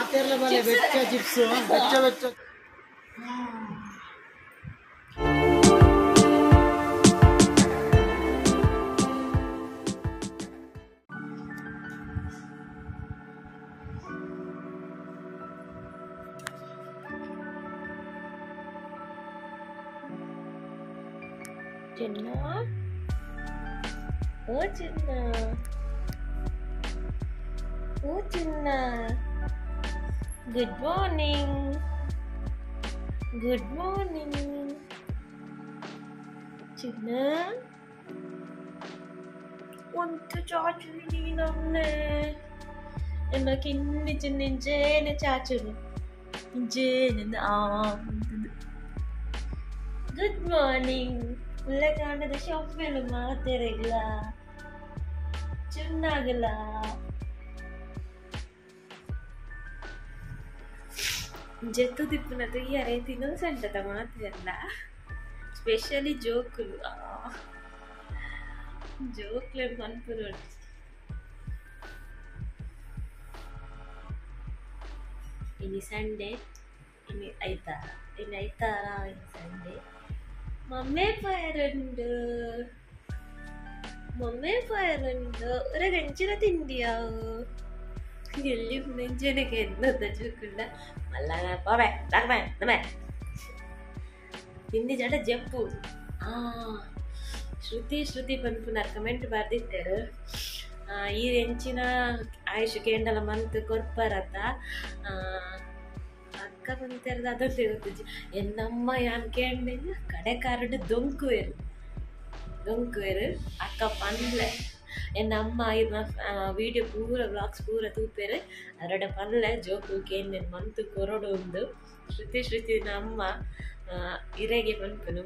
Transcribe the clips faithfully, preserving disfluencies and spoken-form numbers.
ಮಾತೆರ್ಲ ಬಲೆ ಬೆಚ್ಚ ಚಿಪ್ಸ್ ಬೆಚ್ಚ ಬೆಚ್ಚ Jenna, oh Jenna, oh Jenna, good morning, good morning, Jenna, want to charge me namne, and I can listen in Jenna charge me, Jenna, good morning. ಉಳ್ಳಗಣ್ಣದ shop ಮೇಲೆ ಮಾತಾಡಿಲ್ಲ ಚೆನ್ನಾಗಲ್ಲ ಜತ್ತು ದಿಪ್ಪನ ತೆಗಿಯಾರೆ ತಿನ್ನೋ ಸಂಟತ ಮಾತಿರಲ್ಲ specially ಜೋಕುಲು ಜೋಕ್ಲೆ ಮನ್ಪುರು ಇನ್ನು ಸಂಡೇ ಇನ್ನು ಐತಾರ ಇನ್ನು ಐತಾರ ಇನ್ನು ಸಂಡೇ മമ്മേ പോയാറുണ്ട് മമ്മേ പോയാറുണ്ട് ഒരു രഞ്ജന തിണ്ടിയാവോ എല്ലി നെഞ്ചനൊക്കെ എന്നത്തെ ചുക്കുണ്ട മല്ല പോവേ തകമേ നമ്മേ ತಿಂಡಿ ಜಡ ಜಪ್ಪು ಆ ಶ್ರುತಿ ಶ್ರುತಿ ಪನ್ಪುನಾರ್ ಕಮೆಂಟ್ ಬರ್ದಿಟ್ಟರು ಈ ರೆಂಚಿನ ಆಯುಷ್ ಕೇಂಡಲ ಮಂತ್ ಕೊರ್ಪರತ ಅಕ್ಕ ಬಂತಿರೋದು ಅದೊಂದೇ ಗೊತ್ತಿದ್ದು ಎನ್ನಮ್ಮ ಯಾನ್ ಕೇಳಿಲ್ಲ ಕಡೆಕಾರಡು ದೊಂಕುವೇರು ದೊಂಕುವೇರು ಅಕ್ಕ ಪನ್ಲೆ ಎನ್ನಮ್ಮ ಇನ್ನ ವೀಡಿಯೋ ಪೂರ ವ್ಲಾಗ್ಸ್ ಪೂರ ತೂಪೇರು ಅರಡ ಪನ್ಲೆ ಜೋಕು ಕೇಂದ್ರ ಮಂತು ಕೊರಡು ಒಂದು ಶ್ರುತಿ ಶ್ರುತಿ ನಮ್ಮ ಇರೆಗೆ ಪನ್ಪನು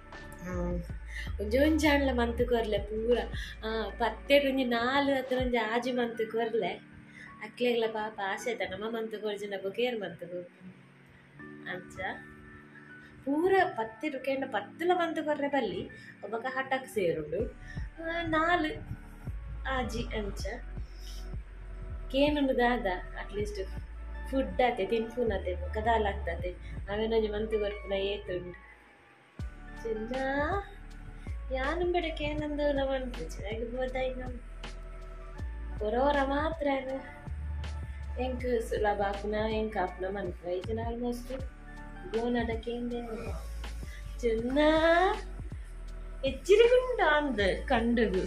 ಒಂಜಿ ಒಂಜಾಣ್ಲ ಮಂತು ಕೊರ್ಲೆ ಪೂರ ಪತ್ತೆಡು ಒಂಜಿ ನಾಲ್ ಹತ್ರ ಒಂಜಿ ಆಜಿ ಮಂತು ಕೊರ್ಲೆ ಅಕ್ಲೆಗ್ಲ ಪಾಪ ಆಸೆ ಆಯ್ತ ನಮ್ಮ ಮಂತು ಕೊರ್ಜಿನಗು ಕೇರ್ ಮಂತು ಅಂಚ ಪೂರ ಪತ್ತೆಡು ಕೇಂಡ ಪತ್ತುಲ ಮಂತು ಕೊರ್ರೆ ಬಲ್ಲಿ ಒಬ್ಬಕ ಹಠಕ್ ಸೇರುಂಡು ನಾಲ್ ಆಜಿ ಅಂಚ ಕೇನುಂಡು ದಾದ ಅಟ್ಲೀಸ್ಟ್ ಫುಡ್ ಆತೆ ತಿನ್ಪುನತೆ ಕದಾಲ್ ಆಗ್ತದೆ ಅವೇನೊಂಜಿ ಮಂತು ಕೊರ್ಪುನ ಏತುಂಡು ಚಿನ್ನ ಯಾನು ಬೆಡಕೆ ಏನಂದು ನಮ್ಮಂತು ಚೆನ್ನಾಗಿರ್ಬೋದಾಯಿ ನಮ್ಮ ಕೊರೋರ ಮಾತ್ರ ಎಂಕ್ ಸುಲಭ ಆಪುನ ಎಂಕ್ ಆಪುನ ಮನ್ಪು ಐತನ ಆಲ್ಮೋಸ್ಟ್ ಗೋನಡಕ್ಕೆ ಚಿನ್ನ ಎಚ್ಚರಿಗುಂಡ ಅಂದ ಕಂಡುದು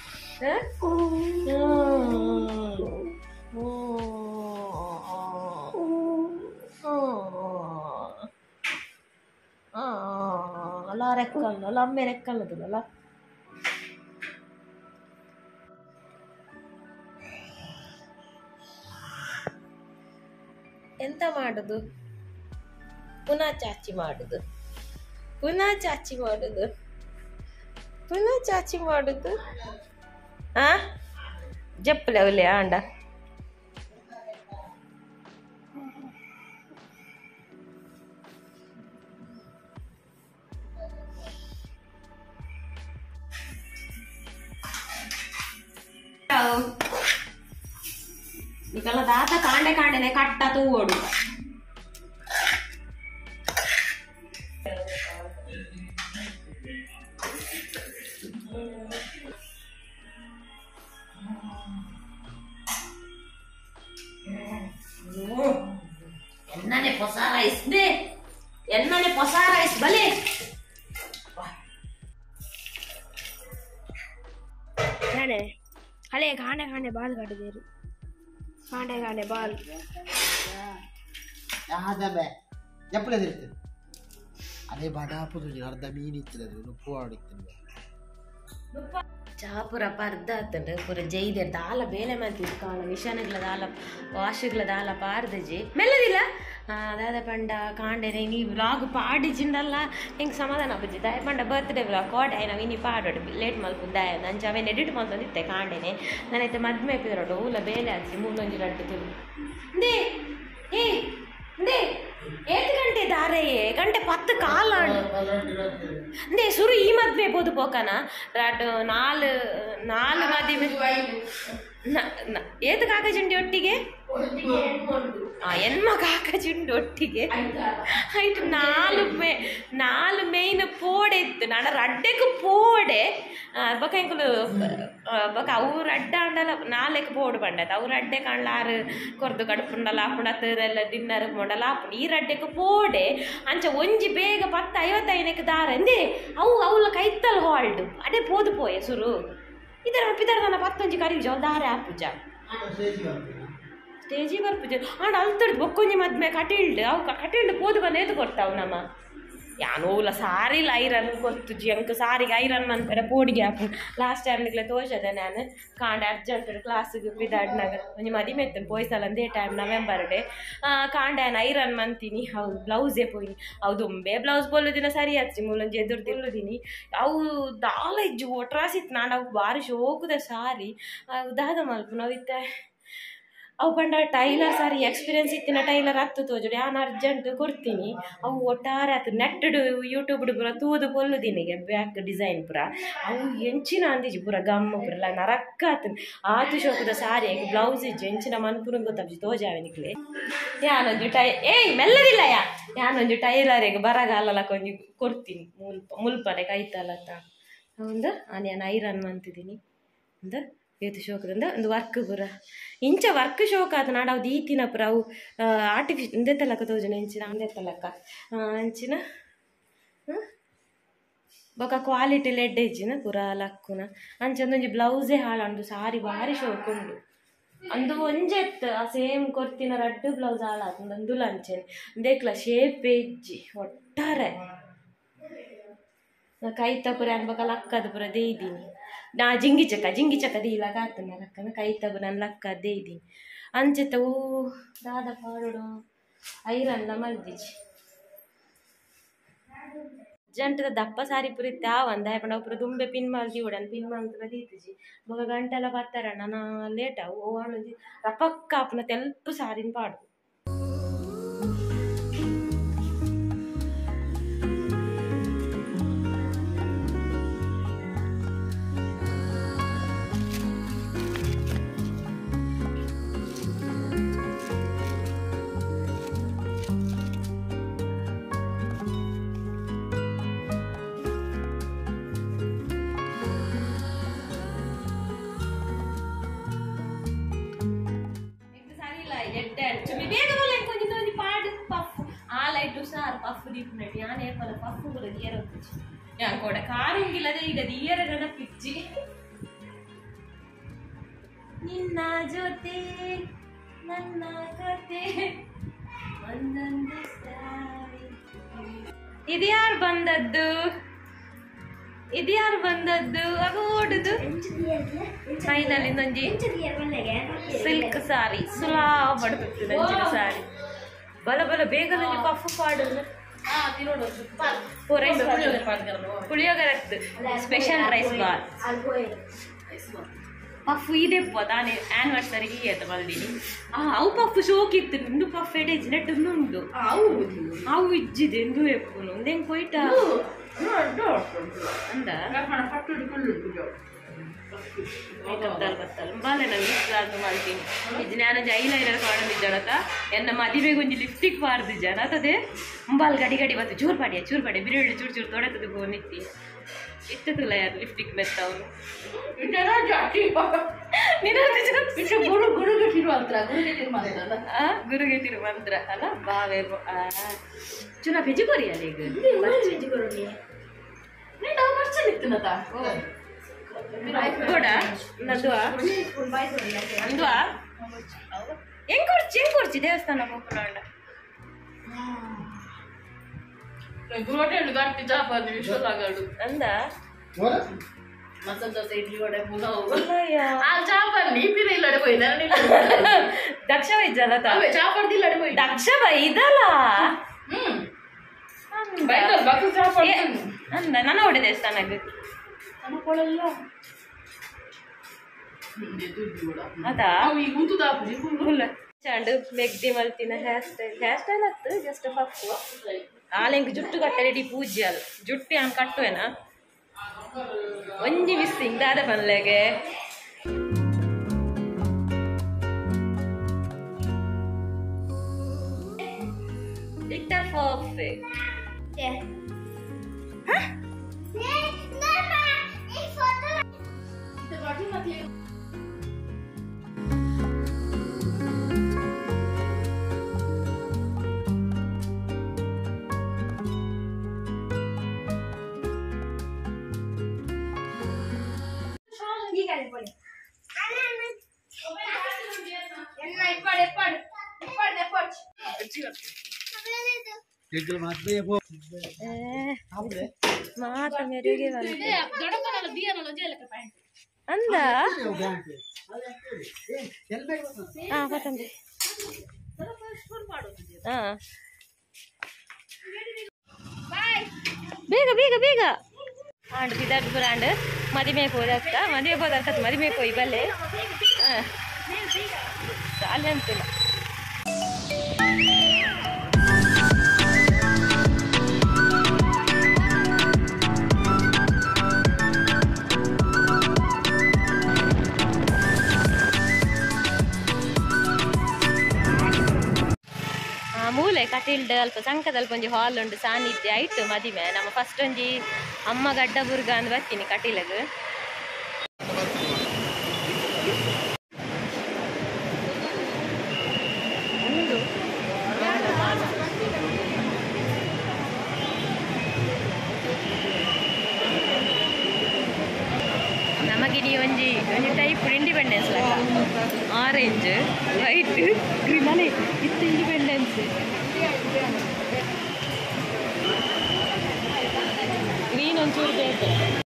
ಅಲ್ಲ ರೆಕ್ಕಲ್ಲ ಅಲ್ಲ ಅಮ್ಮೆ ರೆಕ್ಕಲ್ಲದಲ್ಲ ಎಂತ ಮಾಡುದು ಪುನಃ ಚಾಚಿ ಮಾಡುದು ಪುನಃ ಚಾಚಿ ಮಾಡುದು ಪುನಃ ಚಾಚಿ ಮಾಡುದು ಆ ಜಪ್ಪಲೆ ಅವಲೆ ಆಂಡ ನಿಕಲ್ಲ ದಾತ ಕಾಂಡೆ ಕಾಂಡೆನೆ ಕಟ್ಟ ತೂವೋಡು ಎನ್ನನೆ ಹೊಸ ರೈಸ್ ದೇ ಎನ್ನನೆ ಹೊಸ ರೈಸ್ ಬಲೆ खाने हले खाने खाने बाल काट दे रही खाने खाने बाल यहाँ जब है जब ले देते अरे बड़ा पुरुष यार दमीन इतना दे नो पुआड़ इतना ಚಾಪುರ ಪರ್ದ ಆತಂಡ ಪೂರ ಜೈದೆ ದಾಲ ಬೇಲೆ ಮಾಡ್ತಿದ್ದು ಕಾಲ ವಿಷಾನಗ್ಲ ದಾಲ ವಾಶಗ್ಲ ದಾಲ ಪಾರ್ದಜಿ ಮೆಲ್ಲದಿಲ್ಲ ದಾದ ಪಂಡ ಕಾಂಡೆನೆ ನೀ ವ್ಲಾಗ್ ಪಾಡಿಜಿಂದಲ್ಲ ಹೆಂಗೆ ಸಮಾಧಾನ ಬಜ್ಜಿ ದಾಯ ಪಂಡ ಬರ್ತ್ಡೇ ವ್ಲಾಗ್ ಕೋಡೆ ನಾವು ಇನ್ನಿ ಪಾಡೋಡು ಲೇಟ್ ಮಲ್ಪು ದಾಯ ನಂಜ ಅವೇನು ಎಡಿಟ್ ಮಾಡ್ತಂದಿತ್ತೆ ಕಾಂಡೆನೆ ನಾನೈತೆ ಮದ್ಮೆ ಎಪ್ಪಿದ್ರೋಡು ಊಲ ಬೇಲೆ ಹಾಕಿ ಮೂರೊಂಜಿ ಲಡ್ಡು ತುಳು ದೇ ಏ ದೇ ಏತ್ ಗಂಟೆ ದಾರೆಯೇ ಗಂಟೆ ಪತ್ತು ಕಾಲ ದೇ ಸುರು ಈ ಮದ್ವೆ ಬೋದು ಪೋಕನ ರಾಟ್ ನಾಲ್ ನಾಲ್ ಮದ್ವೆ ಏತು ಕಾಕ ಚುಂಡಿ ಒಟ್ಟಿಗೆ ಎನ್ಮ ಕಾಕ ಚುಂಡಿ ಒಟ್ಟಿಗೆ ಆಯ್ತು ನಾಲು ಮೇ ನಾಲು ಮೇಯ್ನ್ ಪೋಡೆ ಇತ್ತು ನಾನು ರಡ್ಡೆಗೆ ಪೋಡೆ ಬೊಕ ಎಂಕುಲು ಬೊಕ ಅವ್ರ ಅಡ್ಡ ಅಂಡಲ ನಾಲ್ಕು ಪೋಡು ಬಂಡತ್ ಅವ್ರ ಅಡ್ಡೆ ಕಾಣ್ಲ ಆರು ಕೊರ್ದು ಕಡುಪುಂಡಲ ಆಪುಂಡ ಹತ್ತಿರೆಲ್ಲ ಡಿನ್ನರ್ ಮೊಂಡಲ ಆಪುಂಡು ಈ ರಡ್ಡೆಗೆ ಪೋಡೆ ಅಂಚ ಒಂಜಿ ಬೇಗ ಪತ್ತು ಐವತ್ತೈನಕ್ಕೆ ದಾರ ಅಂದೆ ಅವು ಅವಳ ಕೈತ್ತಲ್ ಹಾಲ್ಡು ಅದೇ ಪೋದು ಪೋಯೆ ಸುರು ಇದರ ಪಿದರ್ದನ ಪತ್ತೊಂಜಿ ಕರಿ ಜೋಲ್ ದಾರೆ ಆಪುಜ ಸ್ಟೇಜಿ ಬರ್ಪುಜ ಆಂಡ ಅಲ್ತಡ್ದು ಬೊಕ್ಕೊಂಜಿ ಮದ್ಮೆ ಕಟಿಲ್ಡು ಅವು ಕಟಿಲ್ಡು ಪೋದು ಬಂದು ಎದು ಕೊಡ್ತಾವು ನಮ್ಮ ಯಾನೋಲ ಸಾರಿಲ್ಲ ಐರನ್ ಗೊತ್ತುಜಿ ಅಂಕ ಸಾರಿಗೆ ಐರನ್ ಮಂತಾರೆ ಪೋಡಿಗೆ ಹಾಕು ಲಾಸ್ಟ್ ಟೈಮ್ನಿಗ್ಲೆ ತೋರ್ಸದೆ ನಾನು ಕಾಂಡ ಅರ್ಜೆಂಟ್ ಕ್ಲಾಸಿಗೆ ಬಿದಾಡ್ನಾಗ ಒಂಜಿ ಮದಿಮೆ ಎತ್ತನು ಪೋಯ್ಸಲ್ಲ ಅಂದೇ ಟೈಮ್ ನವೆಂಬರ್ ಡೇ ಕಾಂಡ ಏನು ಐರನ್ ಮಂತೀನಿ ಹೌದು ಬ್ಲೌಸೇ ಪೋಯ್ನಿ ಅವು ದುಂಬೆ ಬ್ಲೌಸ್ ಬೋಲುದಿನ ಸರಿ ಹಚ್ಚಿ ಮೂಲಂಜಿ ಎದುರ್ದಿಲ್ಲುದಿನಿ ಅವು ದಾಲ ಇಜ್ಜು ಒಟ್ರಾಸಿತ್ತು ನಾನು ಅವು ಬಾರಿ ಶೋಕುದ ಸಾರಿ ದಾದ ಮಲ್ಪು ನಾವಿತ್ತ ಅವು ಪಂಡ ಟೈಲರ್ ಸಾರಿ ಎಕ್ಸ್ಪೀರಿಯನ್ಸ್ ಇತ್ತಿನ ಟೈಲರ್ ಹತ್ತು ತೋಜುಡು ಯಾನು ಅರ್ಜೆಂಟ್ ಕೊಡ್ತೀನಿ ಅವು ಒಟ್ಟಾರೆ ಆತು ನೆಟ್ಟಡು ಯೂಟ್ಯೂಬ್ಡು ಪೂರ ತೂದು ಪೊಲ್ಲುದಿನಿಗೆ ಬ್ಯಾಕ್ ಡಿಸೈನ್ ಪೂರ ಅವು ಎಂಚಿನ ಅಂದಿಜಿ ಪೂರ ಗಮ್ಮ ಪೂರ ನರಕ್ಕ ಆತು ಆತು ಶೋಕದ ಸಾರಿ ಬ್ಲೌಸ್ ಇಜ್ಜು ಎಂಚಿನ ಮನ್ಪುರ ಗೊತ್ತಪ್ಪ ತೋಜಾವೆನಿಕ್ಲೆ ಯಾನೊಂದು ಟೈ ಏಯ್ ಮೆಲ್ಲದಿಲ್ಲ ಯಾ ಯಾನೊಂದು ಟೈಲರಿಗೆ ಬರಗಾಲಲ್ಲ ಕೊಂಚ ಕೊಡ್ತೀನಿ ಮುಲ್ಪ ಮುಲ್ಪನೆ ಕೈತಲ್ಲತ್ತ ಒಂದು ನಾನು ಐರನ್ ಅಂತಿದ್ದೀನಿ ಒಂದು ಏತು ಶೋಕದಿಂದ ಒಂದು ವರ್ಕ್ ಪೂರ ಇಂಚ ವರ್ಕ್ ಶೋಕ ಆತ ನಾಡು ಅವು ಈತಿನ ಪೂರ ಅವು ಆರ್ಟಿಫಿಷ್ ಇಂದೆತ್ತಲಕ್ಕ ತೋಜನ ಇಂಚಿನ ಅಂದೆತ್ತಲಕ್ಕ ಅಂಚಿನ ಬೊಕ ಕ್ವಾಲಿಟಿ ಲೆಡ್ ಇಜ್ಜಿನ ಪೂರ ಲಕ್ಕುನ ಅಂಚಂದೊಂಜಿ ಬ್ಲೌಸೇ ಹಾಳಂಡು ಸಾರಿ ಭಾರಿ ಶೋಕ ಉಂಡು ಅಂದು ಒಂಜೆತ್ ಆ ಸೇಮ್ ಕೊರ್ತಿನ ರಡ್ಡು ಬ್ಲೌಸ್ ಹಾಳಾತು ಅಂದು ಲಂಚೆನೆ ದೇಕ್ಲ ಶೇಪ್ ಇಜ್ಜಿ ಒಟ್ಟಾರೆ ಕೈತ ಪುರ ಅನ್ಬೇಕ ಲಕ್ಕದ ಪುರ ದೇಯ್ದೀನಿ ನಾ ಜಿಂಗಿ ಚಕ್ಕ ಜಿಂಗಿ ಚಕ್ಕ ದೀಲಾಗ ಆಗ್ತಾನೆ ಲಕ್ಕನ ಕೈತ ಪುರ ನಾನು ಲಕ್ಕ ದೇಯ್ದೀನಿ ಅಂಚೆತ್ತ ಓ ದಾದ ಪಾಡು ಐರನ್ಲ ಮಲ್ದಿಜಿ ಜಂಟದ ದಪ್ಪ ಸಾರಿ ಪುರ ಇತ್ತು ಆ ಒಂದ ಹಾಕೊಂಡು ಪುರ ದುಂಬೆ ಪಿನ್ ಮಲ್ದಿ ಉಡನ್ ಪಿನ್ ಮಲ್ತದ ದೀತಿಜಿ ಬೊಗ ಗಂಟೆಲ್ಲ ಬರ್ತಾರಣ್ಣ ನಾ ಲೇಟ್ ಅವು ಓ ಅಣ್ಣಜಿ ರಪಕ್ಕ ಅಪ್ಪನ ತೆಲ್ಪು ಸಾರಿನ ಪಾಡು ಕೂಡ ಕಾರಿಂಗಿಲ್ಲದೆ ಈಗ ದಿಯರಗನ ಪಿಚ್ಚಿ ನಿನ್ನ ಜೊತೆ ನನ್ನ ಕತೆ ಒಂದೊಂದು ಸಾರಿ ಇದ್ಯಾರು ಬಂದದ್ದು ಇದ್ಯಾರು ಬಂದದ್ದು ಅದು ಓಡುದು ಫೈನಲ್ ಇನ್ನೊಂಜಿ ಸಿಲ್ಕ್ ಸಾರಿ ಸುಲಾ ಬಡ್ಬೇಕು ನಂಜಿನ ಸಾರಿ ಬಲ ಬಲ ಬೇಗ ನಂಜಿ ಪಫ್ ಪಾಡುದು ಪುಳಿಯೋಗರೆ ಸ್ಪೆಷಲ್ ರೈಸ್ ಬಾರ್ ಪಫ್ ಇದೆ ತಾನೇ ಆನಿವರ್ಸರಿಗೆ ಈಯತ್ತ ಬಲ್ದಿನಿ ಅವು ಪಫ್ ಶೋಕ್ ಇತ್ತು ಇಂದು ಪಫ್ ಎಡೆ ನೆಟ್ಟು ಉಂಡು ಅವು ಇಜ್ಜಿದೆ ಎಂದು ಎಪ್ಪುನು ಒಂದೇನು ಕೊಯ್ಟ ಅಂದ ಬತ್ತಲ್ ಬತ್ತಲ್ ಬಾಲೆ ನಾನು ಲಿಫ್ಟ್ ಮಾಡ್ತೀನಿ ಇದು ನಾನು ಐಲೈನರ್ ಕಾಣದಿದ್ದಾನತ ಎನ್ನ ಮದುವೆಗೆ ಒಂದು ಲಿಫ್ಟಿಗೆ ಪಾರ್ದು ಜನ ಅದೇ ಮುಂಬಾಲ್ ಗಡಿ ಗಡಿ ಬತ್ತು ಚೂರು ಪಾಡಿಯ ಚೂರು ಪಾಡಿ ಬಿರುಳ್ಳಿ ಚೂರು ಚೂರು ತೊಡೆತದ ಗೋ ನಿತ್ತಿ ಇತ್ತದಿಲ್ಲ ಯಾರು ಲಿಫ್ಟಿಗೆ ಮೆತ್ತ ಅವನು ಗುರುಗೆ ತಿರುಮಂತ್ರ ಅಲ್ಲ ಬಾವೆ ಚುನಾ ಬೆಜಿ ಕೊರಿಯಲ್ಲ ಈಗ ಕೂಡ ನಂದುವಾ ನಂದುವಾ ಹೆಂಗ್ ಕೊಡ್ಚಿ ಹೆಂಗ್ ಕೊಡ್ಚಿ ದೇವಸ್ಥಾನ ಹೋಗ್ಕೊಂಡ ಅಂದ ದಕ್ಷ ಬೈಜಲ್ಲ ದಕ್ಷ ಬೈದಲ್ಲ ಅಂದ ನನ್ನ ಹೊಡೆ ದೇವಸ್ಥಾನಕ್ಕೆ ಅದಾ ಚಂಡು ಮೆಗ್ದಿ ಮಲ್ತಿನ ಹೇರ್ ಸ್ಟೈಲ್ ಹೇರ್ ಸ್ಟೈಲ್ ಹತ್ತು ಜಸ್ಟ್ ಪಪ್ಪು ಆಲೆಂಗೆ ಜುಟ್ಟು ಕಟ್ಟರೆ ಡಿ ಪೂಜೆ ಅಲ್ಲ ಜುಟ್ಟಿ ಹಂಗೆ ಕಟ್ಟುವೆನಾ ಒಂಜಿ ಮಿಸ್ಸಿಂಗ್ ದಾದ ಬನ್ಲೆಗೆ perfect. Yeah. ಮಾತ ಮೆರುಗೆ ಅಂದ ಹಾ ಪತ್ತಂದೆ ಹಾ ಬೇಗ ಬೇಗ ಬೇಗ ಆಂಡ್ ಬಿದ್ದಾಡ್ ಬರಾಂಡ್ ಮದಿಮೆ ಹೋದಕ್ಕ ಮದುವೆ ಹೋದಕ್ಕ ಮದಿಮೆ ಹೋಯ್ ಬಲ್ಲೆ ಸಾಲೆ ಅಂತಿಲ್ಲ ಮೂಲೆ ಕಟೀಲ್ಡ್ ಅಲ್ಪ ಸಂಕದಲ್ಪ ಒಂಜಿ ಹಾಲ್ ಉಂಡು ಸಾನ್ನಿಧ್ಯ ಆಯ್ತು ಮದಿಮೆ ನಮ್ಮ ಫಸ್ಟ್ ಒಂಜಿ ಅಮ್ಮ ಗಡ್ಡ ಬುರ್ಗ ಅಂದ್ ಬರ್ತೀನಿ ಕಟೀಲಗ್ ನಮಗಿನಿ ಒಂಜಿ ಒಂಜಿ type independence orange white green ಅಲ್ಲೇ ಇತ್ತು ಇಂಡಿಪೆಂಡೆನ್ಸ್ ಗ್ರೀನ್ ಒಂಚೂರು ಬೇಕು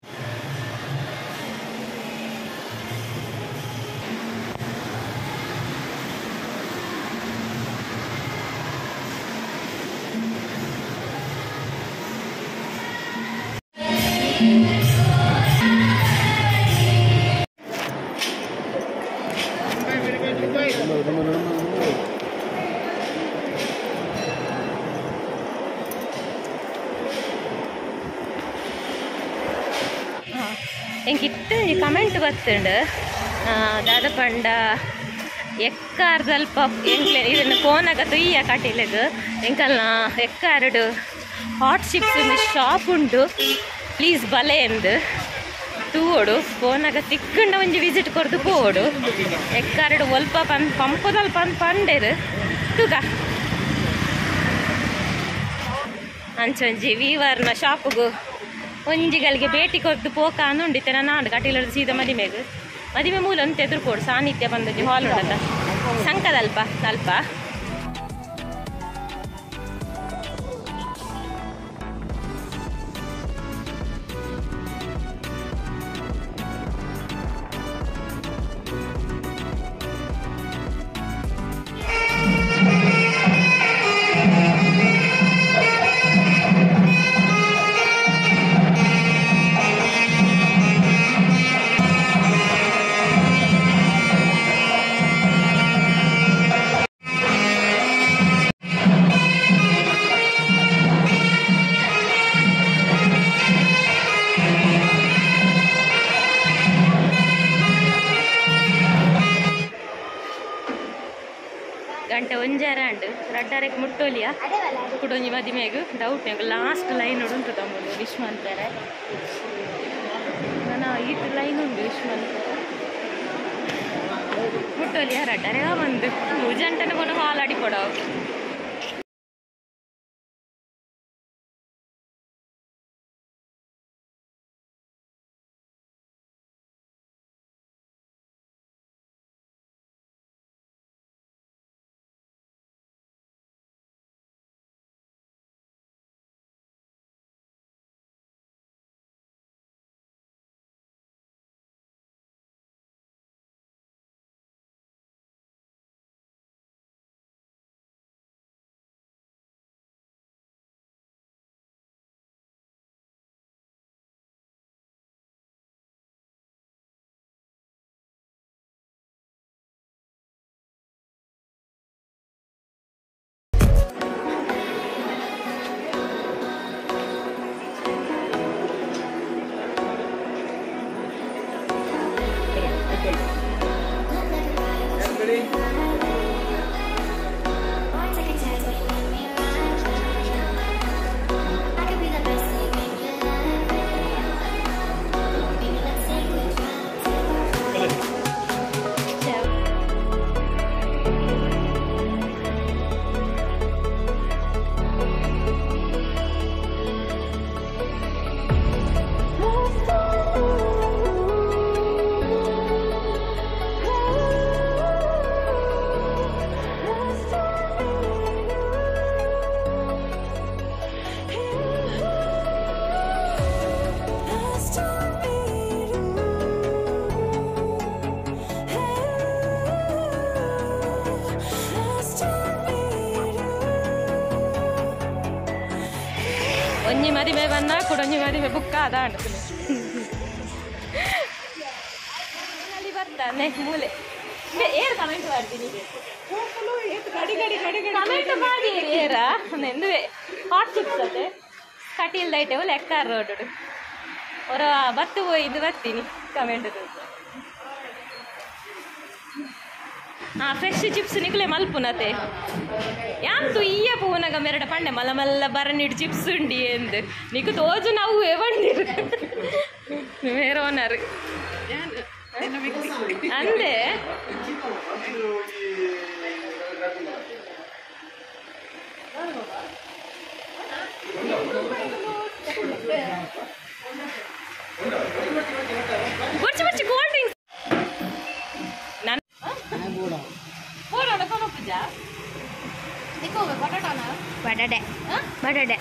ಎಂಕಿತ್ತು ಕಮೆಂಟ್ ಬರ್ತುಂಡು ದಾದ ಪಂಡ ಎಕ್ಕಾರ್ ಸ್ವಲ್ಪ ಎಂಕ್ಲೆ ಇದನ್ನು ಫೋನಾಗ ತುಯ್ಯ ಕಟೀಲೆಗ್ ಎಂಕಲ್ನ ಎಕ್ಕಾರ್ಡು ಹಾಟ್ ಚಿಪ್ಸ್ ಶಾಪ್ ಉಂಟು ಪ್ಲೀಸ್ ಬಲೆ ಎಂದು ತೂವೋಡು ಫೋನಾಗ ತಿಕ್ಕಂಡ ಒಂಜಿ ವಿಸಿಟ್ ಕೊರ್ದು ಪೋಡು ಎಕ್ಕಾರ್ಡು ಒಲ್ಪ ಪನ್ ಪಂಪುದಲ್ಲಿ ಪಂದ್ ಪಂಡೇರು ತೂಗ ಅಂಚೊಂಜಿ ವೀವರ್ನ ಶಾಪ್ಗು ಒಂಜಿಗಳಿಗೆ ಭೇಟಿ ಕೊರ್ದು ಪೋಕ ಅನ್ನುಂಡಿತ್ತೆ ನಾನು ಕಟೀಲರ್ದು ಸೀದಾ ಮದಿಮೆಗ್ ಮದಿಮೆ ಮೂಲ ಅಂತ ಎದುರುಕೊಡು ಸಾನ್ನಿಧ್ಯ ಬಂದದ್ದು ಹಾಲ್ ಉಂಟಲ್ಲ ಸಂಕದಲ್ಪ ಸ್ವಲ್ಪ ಗಂಟೆ ಒಂಜಾರಂಡ್ ರಡ್ಡಾರಕ್ಕೆ ಮುಟ್ಟೋಲಿಯಾ ಕುಡೊಂಜಿ ಮದಿಮೆಗು ಡೌಟ್ ನಂಗೆ ಲಾಸ್ಟ್ ಲೈನ್ ಉಂಟು ತಮ್ಮದು ವಿಶ್ವಂತರ ನಾನು ಈಟ್ ಲೈನ್ ಉಂಟು ವಿಶ್ವಂತರ ಮುಟ್ಟೋಲಿಯಾ ರಡ್ಡಾರೆಗ ಒಂದು ಜಂಟನ ಕೊನ ಹಾಲ್ ಆಡಿ ಕೊಡವು ಒಂಜಿ ಮದಿಮೆ ಬನ್ನ ಕುಡೊಂಜಿ ಮದಿಮೆ ಬುಕ್ಕ ಅದ ಅಂಡ್ತದೆ ಅಲ್ಲಿ ಬರ್ತಾನೆ ಮೂಲೆ ಏರ್ ಕಮೆಂಟ್ ಮಾಡ್ತೀನಿ ಕಮೆಂಟ್ ಮಾಡಿ ಏರ ನೆಂದುವೆ ಹಾಟ್ ಚಿಪ್ಸ್ ಅದೇ ಕಟೀಲ್ ದೈಟೆವು ಲೆಕ್ಕ ರೋಡ್ ಹೊರ ಬತ್ತು ಇದು ಬರ್ತೀನಿ ಕಮೆಂಟ್ ಹಾಂ ಫ್ರೆಶ್ ಚಿಪ್ಸ್ ನಿಕ್ಲೆ ಮಲ್ಪುನತೆ ಯಾಂತು ಈಯ ಪೂನಗ ಮೆರಡ ಪಂಡೆ ಮಲ್ಲ ಮಲ್ಲ ಬರನಿಡು ಚಿಪ್ಸ್ ಉಂಡಿ ಎಂದು ನಿಕು ತೋಜು ನಾವು ಬಂದಿರು ಮೇರೆ ಓನರ್ ಅಂದೆ ಬುರ್ಚಿ ಬುರ್ಚಿ ಕೋಲ್ಡ್ ಡ್ರಿಂಕ್ಸ್ ನಾನು ಬಟಾಟೆ ಬಟಾಟೆ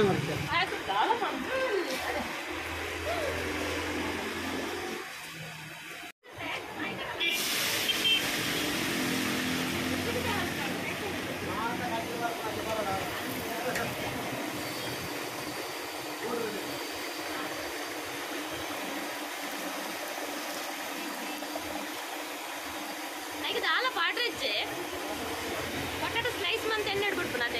ಈಗ ದಾಲ ಪಾಡ್ರೆಜ್ಜೆ పొటాటో స్లైస్ మంత్ ఎన్నడు పడుకున్నదే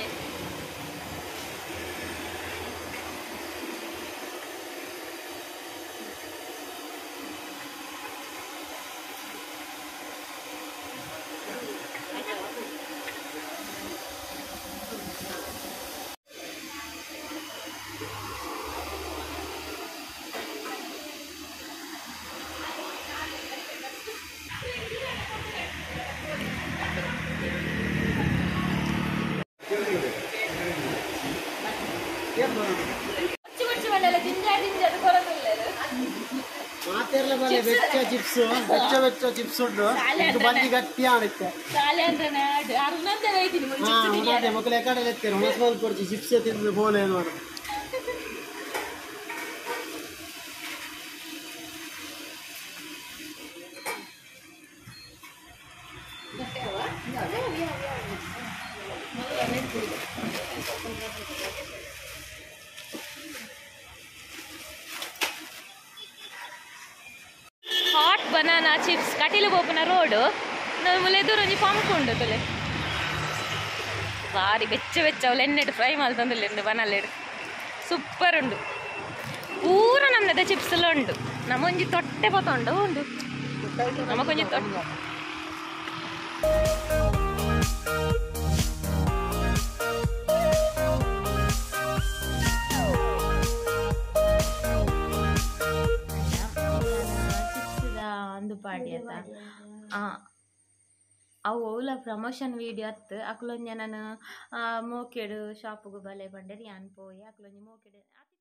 ಚಿಪ್ಸ್ ಬೆಚ್ಚ ಬೆಚ್ಚ ಚಿಪ್ಸ್ ಉಂಟು ಬಜ್ಜಿ ಗಟ್ಟಿ ಆಡುತ್ತೆ ಮಕ್ಕಳು ಎಕಡೆ ಎತ್ತಾರೆ ಹೊಸ ಕೊಡ್ತಿ ಚಿಪ್ಸ್ ತಿಂದು ಬೋಲೆ ನೋಡು ಹಾಟ್ ಬನಾನಾ ಚಿಪ್ಸ್ ಕಟೀಲು ಬೋಪನ ರೋಡು ನಮ್ಮ ಎದುರು ಒಂಜಿ ಪಂಪ್ ಉಂಡು ತುಲೆ ಬಾರಿ ಬೆಚ್ಚ ಬೆಚ್ಚ ಅವಳು ಎಣ್ಣೆಡು ಫ್ರೈ ಮಲ್ತಂದಿಲ್ಲ ಬನಲ್ಲೆಡು ಸೂಪರ್ ಉಂಡು ಪೂರ ನಮ್ಮದ ಚಿಪ್ಸ್ ಎಲ್ಲ ಉಂಡು ನಮ್ಮ ಒಂಜಿ ತೊಟ್ಟೆ ಪೋತುಂಡು ಉಂಡು ನಮಗೊಂಜಿ ತೊಟ್ಟೆ ಒಂದು ಪಾಡಿ ಆತ ಅವು ಅವಳ ಪ್ರಮೋಷನ್ ವೀಡಿಯೋ ಅತ್ತು ಅಕ್ಲೊಂಜ ನಾನು ಮೋಕೆಡು ಶಾಪ್ಗೆ ಬಲೆ ಬಂಡೇರಿ ಯಾನ್ ಪೋಯಿ ಅಕ್ಲೊಂಜಿ ಮೋಕೆಡು